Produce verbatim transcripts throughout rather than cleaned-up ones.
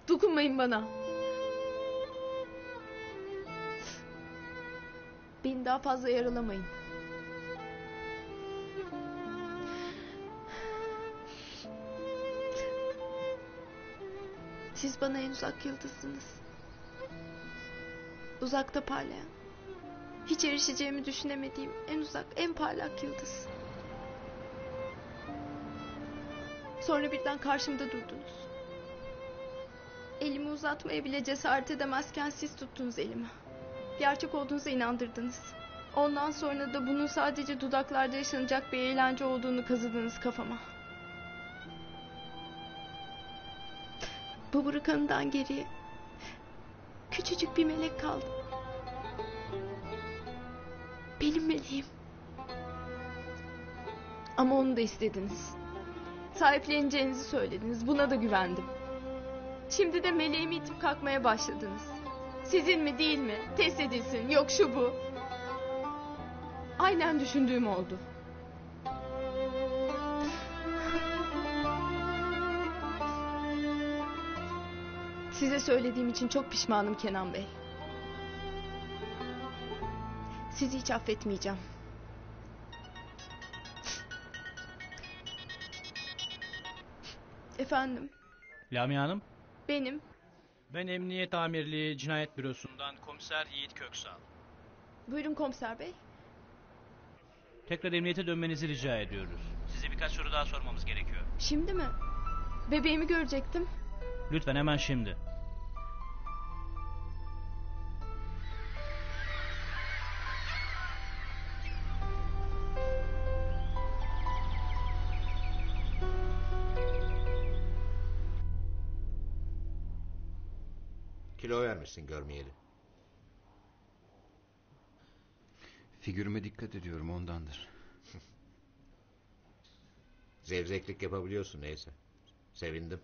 Dokunmayın bana. Beni daha fazla yaralamayın. Siz bana en uzak yıldızsınız. Uzakta parlayan. Hiç erişeceğimi düşünemediğim en uzak, en parlak yıldız. Sonra birden karşımda durdunuz. Elimi uzatmaya bile cesaret edemezken siz tuttunuz elimi. Gerçek olduğunuza inandırdınız. Ondan sonra da bunun sadece dudaklarda yaşanacak bir eğlence olduğunu kazıdınız kafama. Bu bırakanından geriye küçücük bir melek kaldı. Benim meleğim. Ama onu da istediniz. Sahipleneceğinizi söylediniz. Buna da güvendim. Şimdi de meleğimi itip kalkmaya başladınız. Sizin mi değil mi? Test edilsin. Yok şu bu. Aynen düşündüğüm oldu. Size söylediğim için çok pişmanım Kenan Bey. Sizi hiç affetmeyeceğim. Efendim? Lamia Hanım, Benim. ben Emniyet Amirliği Cinayet Bürosu'ndan Komiser Yiğit Köksal. Buyurun komiser bey. Tekrar emniyete dönmenizi rica ediyoruz. Size birkaç soru daha sormamız gerekiyor. Şimdi mi? Bebeğimi görecektim. Lütfen hemen şimdi. Kilo vermişsin görmeyeli. Figürüme dikkat ediyorum, ondandır. Zevzeklik yapabiliyorsun neyse. Sevindim.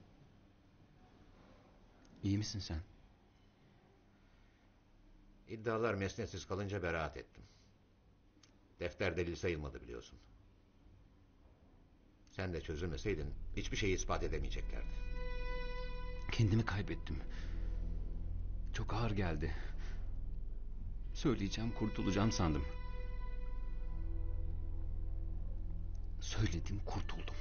İyi misin sen? İddialar mesnetsiz kalınca beraat ettim. Defter delil sayılmadı biliyorsun. Sen de çözülmeseydin hiçbir şeyi ispat edemeyeceklerdi. Kendimi kaybettim. Çok ağır geldi. Söyleyeceğim, kurtulacağım sandım. Söyledim, kurtuldum.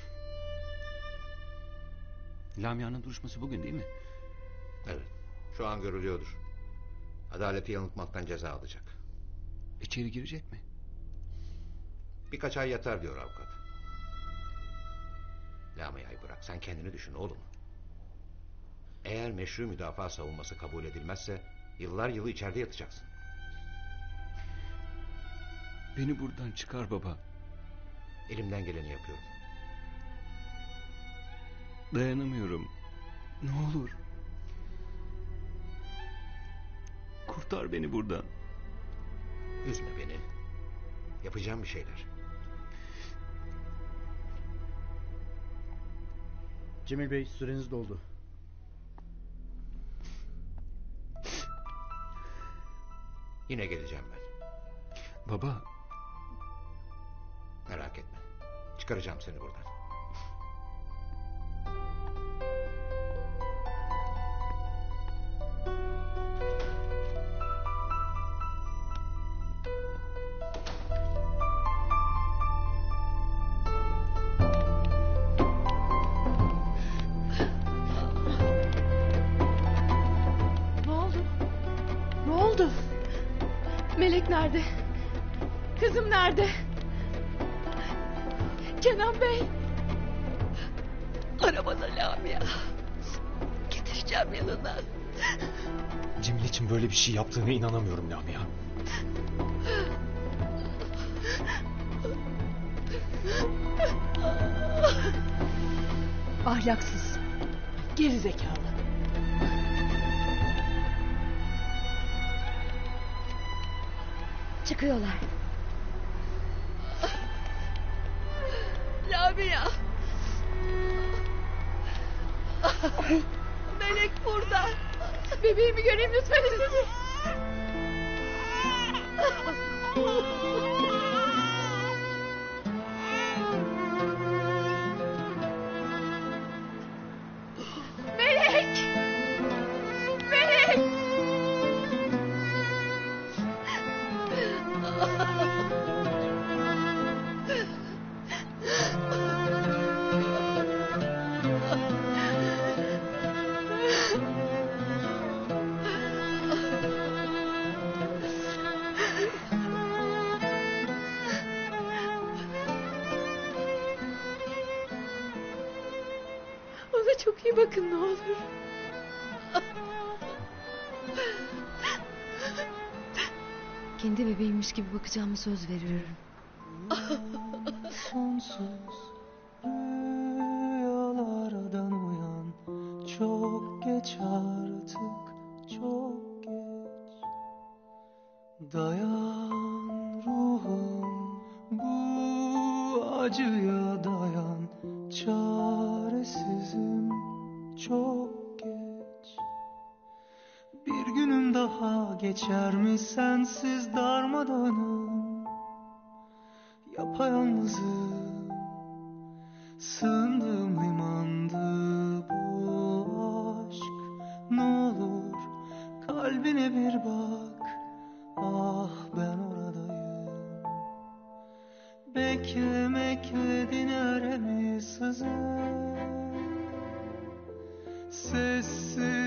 Lamia'nın duruşması bugün değil mi? Evet, şu an görülüyordur. Adaleti yanıltmaktan ceza alacak. İçeri girecek mi? Birkaç ay yatar diyor avukat. Lamia'yı bırak, sen kendini düşün oğlum. Eğer meşru müdafaa savunması kabul edilmezse yıllar yılı içeride yatacaksın. Beni buradan çıkar baba. Elimden geleni yapıyorum. Dayanamıyorum. Ne olur. Kurtar beni buradan. Üzme beni. Yapacağım bir şeyler. Cemil Bey, süreniz doldu. Yine geleceğim ben. Baba. Merak etme. Çıkaracağım seni buradan. Ne oldu? Ne oldu? Melek nerede? Kızım nerede? Kenan Bey. Arabada Lamia. Getireceğim yanına. Cemil için böyle bir şey yaptığına inanamıyorum Lamia. Ahlaksız. Geri zekalı. Çıkıyorlar. Lamia. Melek burada. Bebeğimi göreyim lütfen izin. Melek! Bir bakın ne olur. Kendi bebeğimmiş gibi bakacağımı söz veriyorum. Sonsuz rüyalardan uyan. Çok geç artık, çok geç. Dayan ruhum, bu acıya dayan. Çaresizim, çok geç. Bir günüm daha geçer mi sensiz darmadağınım? Yapayalnızım, sığındığım limandı bu aşk. Ne olur kalbine bir bak, ah ben oradayım. Beklemekle diner mi sızır? Sessiz